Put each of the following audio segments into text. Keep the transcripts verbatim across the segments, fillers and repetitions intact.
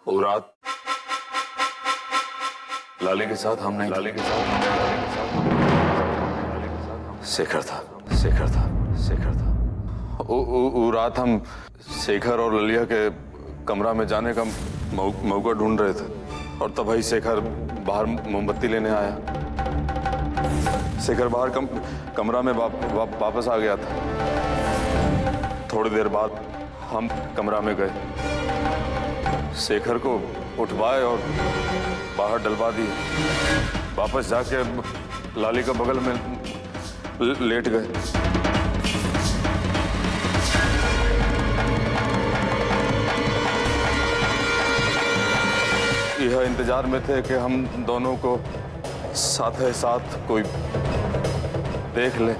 वो रात लाली के साथ हमने लाली के साथ हमने लाली के साथ लाली के साथ शेखर था शेखर था शेखर था वो रात हम शेखर और ललिया के कमरा में जाने का मौका ढूंढ रहे थे और तब ही शेखर बाहर मोमबत्ती लेने आया। शेखर बाहर कम, कमरा में वाप, वाप, वापस आ गया था। थोड़ी देर बाद हम कमरा में गए, शेखर को उठवाए और बाहर डलवा दिए। वापस जाके लाली का बगल में लेट गए। यह इंतजार में थे कि हम दोनों को साथ ही साथ कोई देख ले।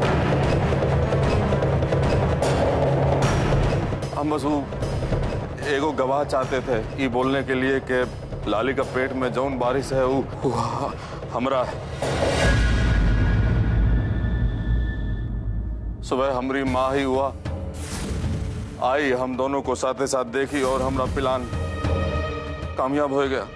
हम बस वो एगो गवाह चाहते थे ये बोलने के लिए कि लाली का पेट में जौन बारिश है वो, वो हमरा है। सुबह हमारी माँ ही हुआ आई, हम दोनों को साथ साथ देखी और हमारा प्लान कामयाब हो गया।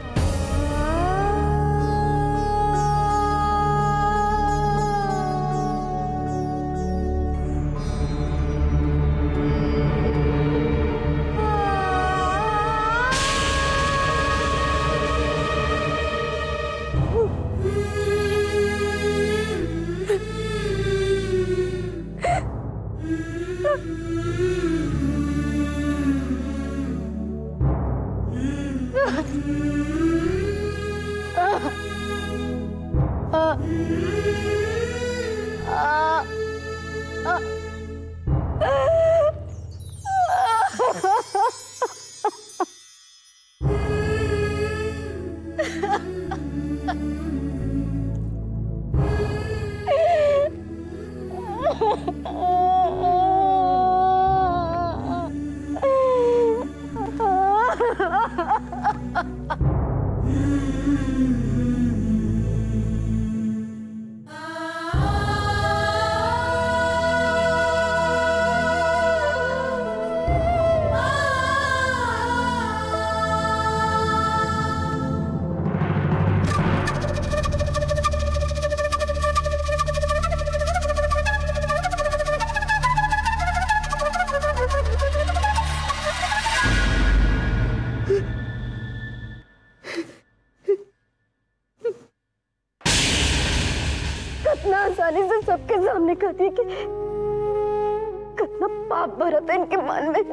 सबके सामने कहती है कि कितना पाप भरा था इनके मन में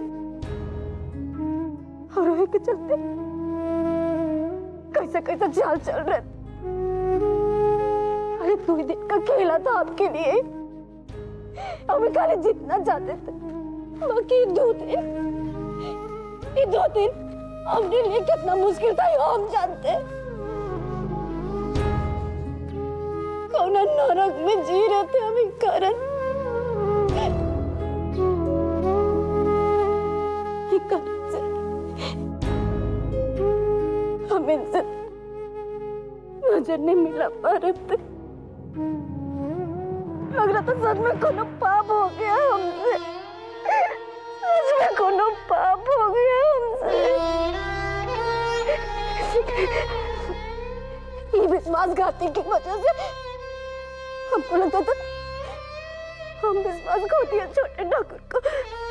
और रोहे के चलते कैसे कैसे चाल चल रहे। अरे दो ही दिन का खेला था आपके लिए, हमें खाली जीतना चाहते थे, बाकी दो दिन ये दो दिन हमने लिए कितना मुश्किल था ये हम जानते। नरक में जी रहे थे हम एक कारण से हम इनसे नजर नहीं मिला पा रहे थे। लग रहा था सच में कोनो पाप हो गया हमसे, सच में कोनो पाप हो गया हमसे। ये विश्वासघाती की वजह से हमको लगता था हम विश्वास खो दिया छोटे ठाकुर को।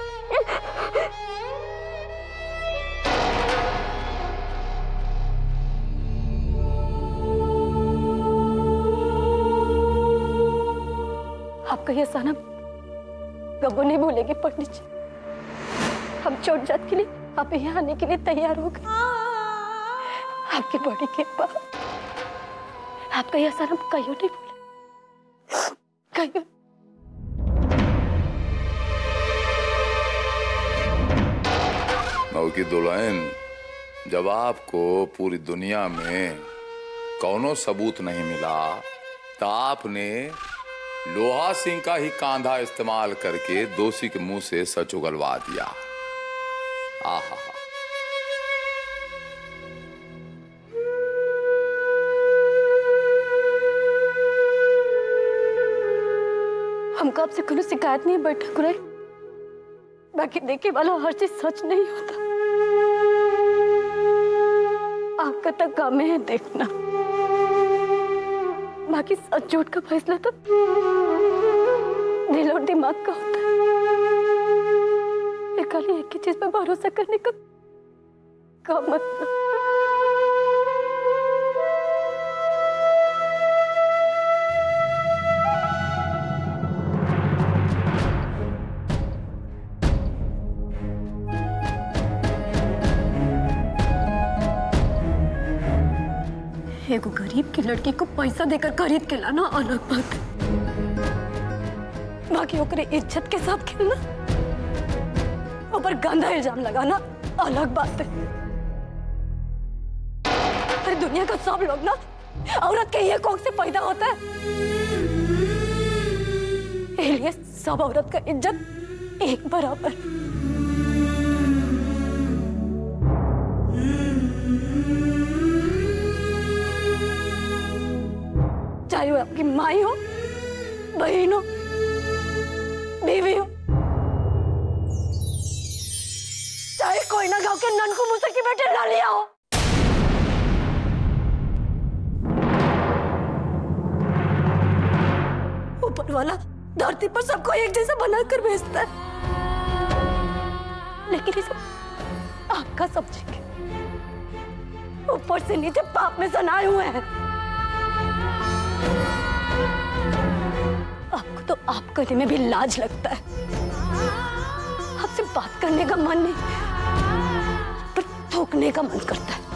आपका यह सनम गब्बू नहीं भूलेगी पंडित जी। हम चोट जात के लिए आप यहाँ आने के लिए तैयार हो गए। आपकी बड़ी कृपा, आपका यह सनम कहीं नहीं भूले। मऊ की दुल्हन, जब आपको पूरी दुनिया में कौनो सबूत नहीं मिला तो आपने लोहा सिंह का ही कांधा इस्तेमाल करके दोषी के मुंह से सच उगलवा दिया। आहा, हमको आपसे कोई शिकायत नहीं है बैठा कुरे, बाकी देखे वाला हर चीज सच नहीं होता। हकीकत तक काम है देखना, बाकी सच झूठ का फैसला तो दिल और दिमाग का होता है। ये खाली एक ही चीज पे भरोसा करने का काम मत ना। एगो गरीब की लड़की को पैसा देकर खरीद के लाना अलग बात है, बाकी ओकरे इज्जत के साथ खेलना, ऊपर गंदा इल्जाम लगाना अलग बात है। अरे दुनिया का सब लोग ना औरत के ये कोख से पैदा होता है, इसलिए सब औरत का इज्जत एक बराबर। चाहे वो आपकी माई हो, बहन हो, बीवी हो, चाहे कोई ना गांव के ननकू मुझसे की बेटे लालिया हो। ऊपर वाला धरती पर सबको एक जैसा बनाकर भेजता है, लेकिन ये सब आपका समझेंगे, ऊपर से नीचे पाप में सनाए हुए हैं। आपको तो आप करने में भी लाज लगता है, आपसे बात करने का मन नहीं, पर थूकने का मन करता है।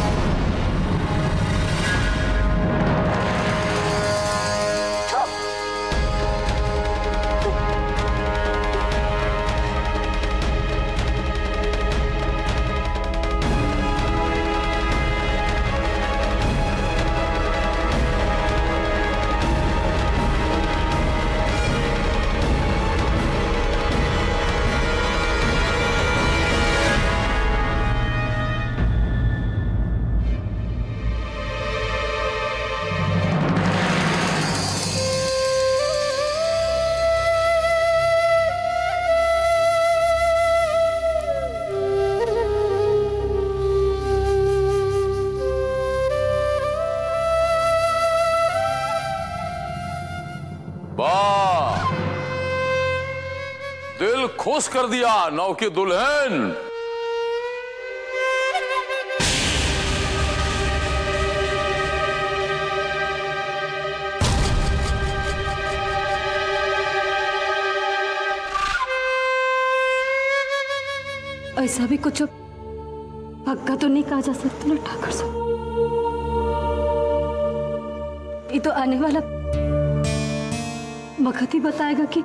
दिल खुश कर दिया नौ की दुल्हन। ऐसा भी कुछ पक्का तो नहीं कहा जा सकता ना ठाकुर साहब, ये तो आने वाला वक्त ही बताएगा कि।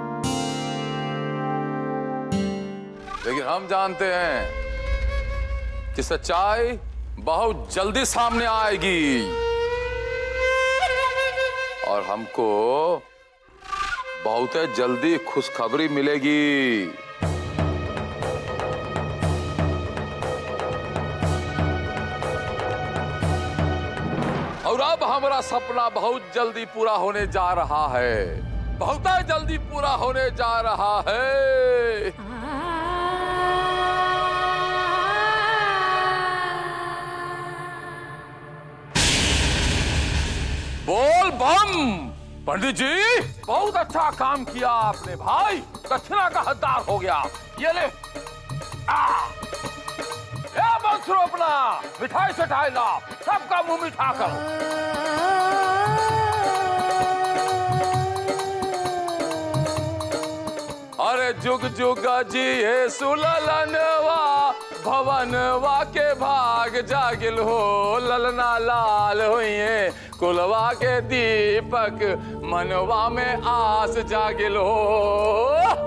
लेकिन हम जानते हैं कि सच्चाई बहुत जल्दी सामने आएगी और हमको बहुत जल्दी खुशखबरी मिलेगी। और अब हमारा सपना बहुत जल्दी पूरा होने जा रहा है, बहुत जल्दी पूरा होने जा रहा है। बोल बम। पंडित जी बहुत अच्छा काम किया आपने भाई, दक्षिणा का हकदार हो गया। ये ले आ बंसुरो अपना मिठाई सठाई ला, सबका मुंह मिठा करो। अरे जुग जुग जी है सुललनवा, भवनवा के भाग जागिल हो, ललना लाल हुई कुलवा के दीपक, मनवा में आस जागिल हो।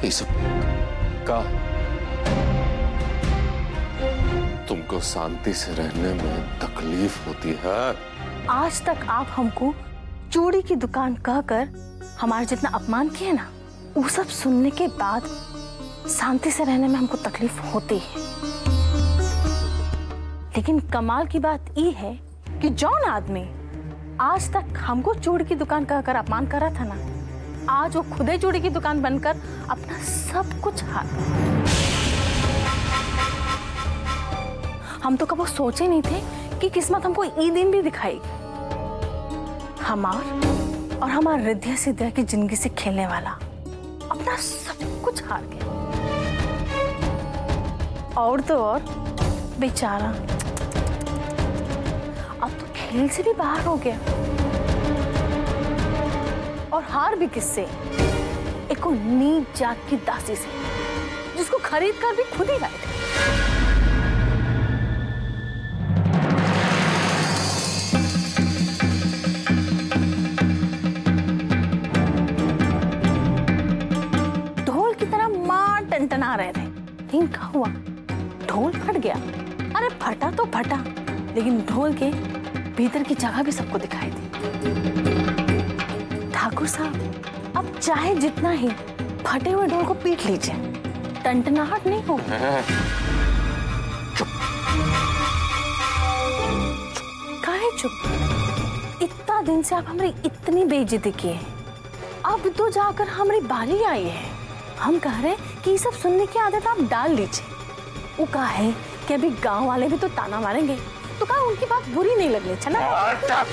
ये सब का तुमको शांति से रहने में तकलीफ होती है। आज तक आप हमको चूड़ी की दुकान कहकर हमारा जितना अपमान किए ना, वो सब सुनने के बाद शांति से रहने में हमको तकलीफ होती है। लेकिन कमाल की बात ये है कि जौन आदमी आज तक हमको चूड़ी की दुकान कहकर अपमान कर रहा था ना, आज वो खुदे चूड़ी की दुकान बनकर अपना सब कुछ हार गया। हम तो कभी सोचे नहीं थे कि किस्मत हमको ये दिन भी दिखाएगी। हमार और हमार रिद्धिया सिद्धिया की जिंदगी से खेलने वाला अपना सब कुछ हार गया। और तो और बेचारा अब तो खेल से भी बाहर हो गया। और हार भी किससे? एक नीच जात की दासी से, जिसको खरीद कर भी खुद ही लाए थे। टनटना रहे थे, लेकिन क्या हुआ? ढोल फट गया। अरे फटा तो फटा, लेकिन ढोल के भीतर की जगह भी सबको दिखाई दी। ठाकुर साहब, अब चाहे जितना ही फटे हुए ढोल को पीट लीजिए, टनटनाहट नहीं होगी। काहे चुप? इतना दिन से आप हमारी इतनी बेइज्जती किए, अब तो जाकर हमारी बारी आई है। हम कह रहे हैं कि ये सब सुनने की आदत आप डाल लीजिए। वो कहा है कि अभी गांव वाले भी तो ताना मारेंगे, तो कहा उनकी बात बुरी नहीं लगनी चाहिए ना।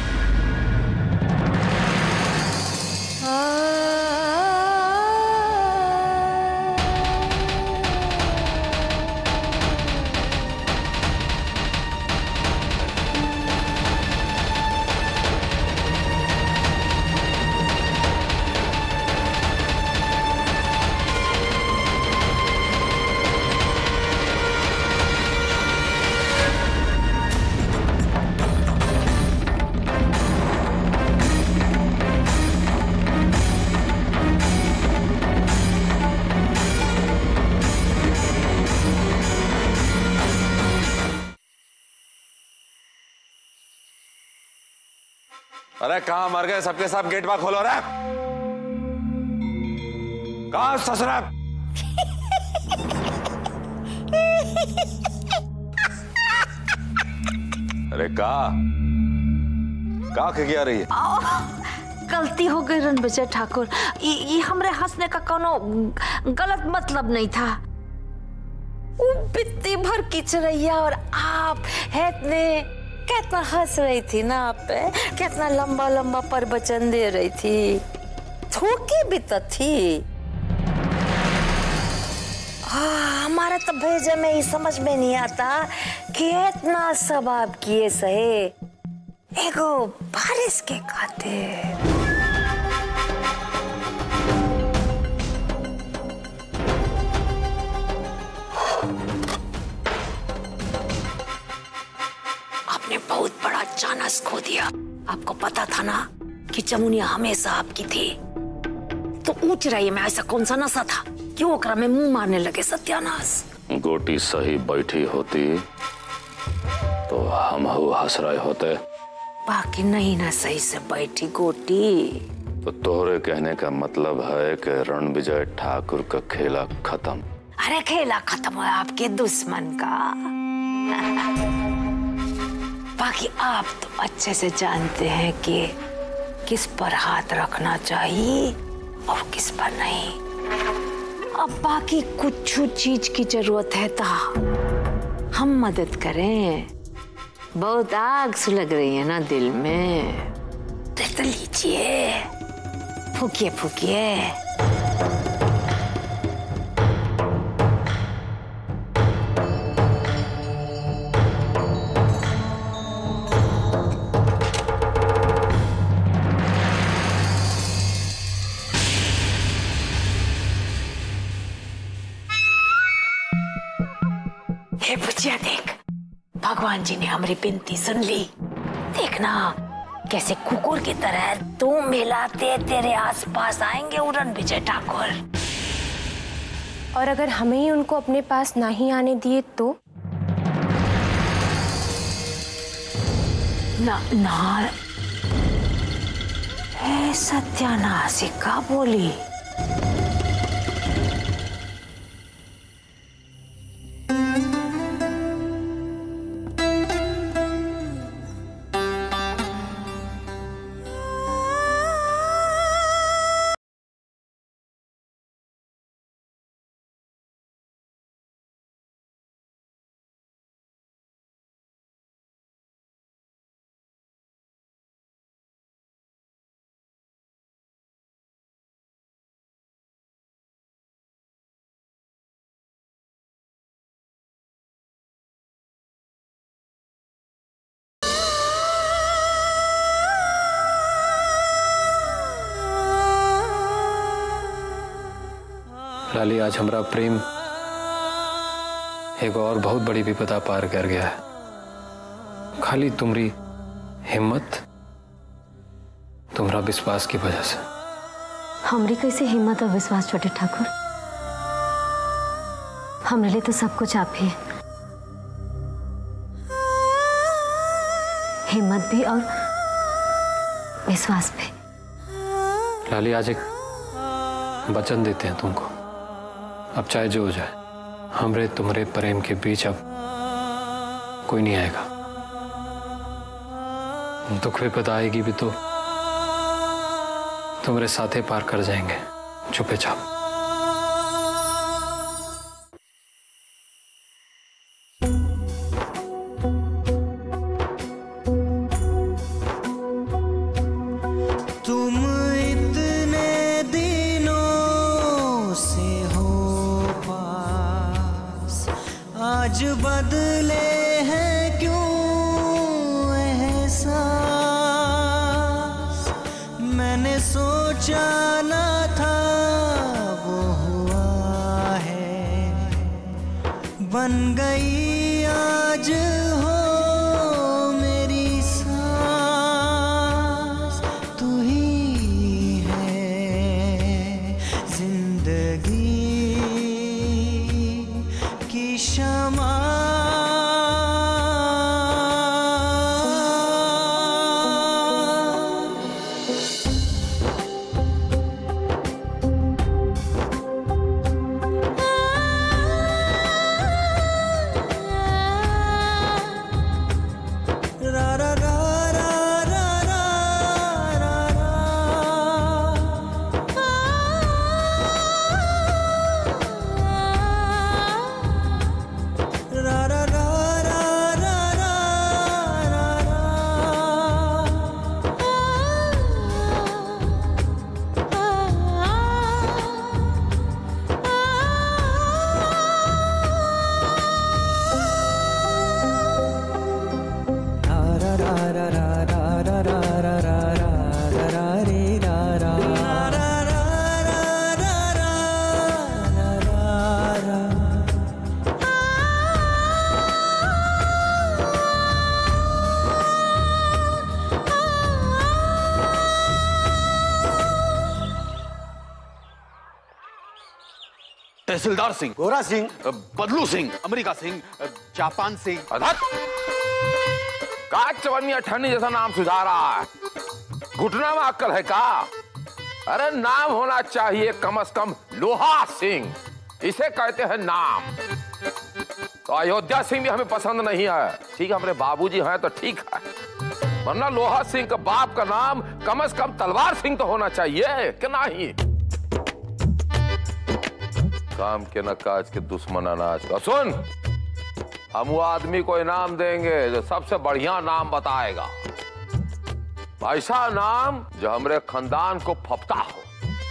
अरे कहाँ मर गए सबके सब? गेट बार खोलो रे। कहाँ ससुरा? अरे कहा कहा क्या रही है? गलती हो गई रणविजय ठाकुर, ये हमरे हंसने का कोनो गलत मतलब नहीं था। वो बित्ती भर किचरैया और आप हैतने कितना हंस रही थी ना आप पे, कितना लंबा लंबा प्रवचन दे रही थी, थोकी भी तो थी। हाँ, हमारा तो भेजे में ही समझ में नहीं आता कि इतना सब आप किए सहे एगो बारिश के खातिर। आपने बहुत बड़ा चानस खो दिया। आपको पता था ना कि जमुनिया हमेशा आपकी थी, तो ऊंच रही में ऐसा कौन सा नशा था कि ओकरा में मुंह मारने लगे? सत्यानाश। गोटी सही बैठी होती तो हम हो हंस रहे होते। बाकी नहीं ना सही से बैठी गोटी। तो तोहरे कहने का मतलब है कि रणविजय ठाकुर का खेला खत्म? अरे खेला खत्म है आपके दुश्मन का। बाकी आप तो अच्छे से जानते हैं कि किस पर हाथ रखना चाहिए और किस पर नहीं। अब बाकी कुछ चीज की जरूरत है तो हम मदद करें। बहुत आग सुलग रही है ना दिल में, तो लीजिए, फूकिए फूकिए। हे बुचिया देख, भगवान जी ने हमारी विनती सुन ली। देखना कैसे कुकुर की तरह तुम मिलाते तेरे आसपास आएंगे रणविजय ठाकुर। और अगर हमें ही उनको अपने पास ना ही आने दिए तो? ना ना, ए सत्यानाशी का बोली। लाली, आज हमारा प्रेम एक और बहुत बड़ी विपदा पार कर गया है। खाली तुम्हारी हिम्मत, तुम्हारा विश्वास की वजह से। हमारी कैसे हिम्मत और विश्वास छोटे ठाकुर? हमारे लिए तो सब कुछ आप ही है, हिम्मत भी और विश्वास भी। लाली, आज एक वचन देते हैं तुमको, अब चाहे जो हो जाए, हमरे तुम्हारे प्रेम के बीच अब कोई नहीं आएगा। दुख विपदा आएगी भी तो तुम्हारे साथे पार कर जाएंगे चुपे चाप। आज बदले हैं क्यों एहसास, मैंने सोचा ना था वो हुआ है, बन गई आज हो मेरी सांस, तू ही है जिंदगी की शमा। तहसीलदार सिंह, गोरा सिंह, बदलू सिंह, अमेरिका सिंह, जापान सिंह। का चवन्नी अठन्नी जैसा नाम सुझा रहा है? घुटना में अक्कल है का? अरे नाम होना चाहिए कम से कम लोहा सिंह, इसे कहते हैं नाम। तो अयोध्या सिंह भी हमें पसंद नहीं है। ठीक है, हमारे बाबूजी हैं तो ठीक है, वरना लोहा सिंह का बाप का नाम कम से कम तलवार सिंह तो होना चाहिए कि नहीं? काम के न काज के दुश्मन अनाज का। सुन, हम वो आदमी को इनाम देंगे जो सबसे बढ़िया नाम बताएगा, ऐसा नाम जो हमरे खानदान को फपता हो।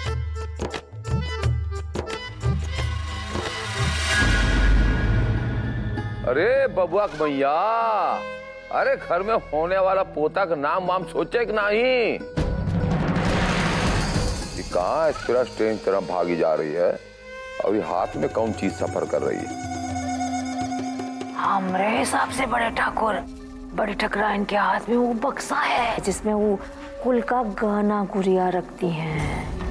अरे बबुआ भैया, अरे घर में होने वाला पोता का नाम वाम सोचे कि नहीं? कहाँ एक्सप्रेस ट्रेन तरह भागी जा रही है, अभी हाथ में कौन चीज सफर कर रही है? हमरे हिसाब से बड़े ठाकुर, बड़ी ठकराइन के हाथ में वो बक्सा है जिसमें वो कुल का गहना गुड़िया रखती हैं।